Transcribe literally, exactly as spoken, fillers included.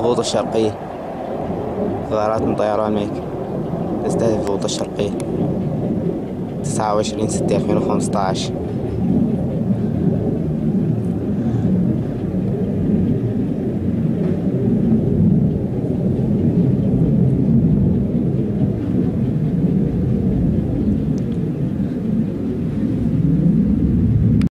الغوطة الشرقية. غارات من طيران ميك تستهدف الغوطة الشرقية. تسعة وعشرين ستة ألفين وخمسة عشر.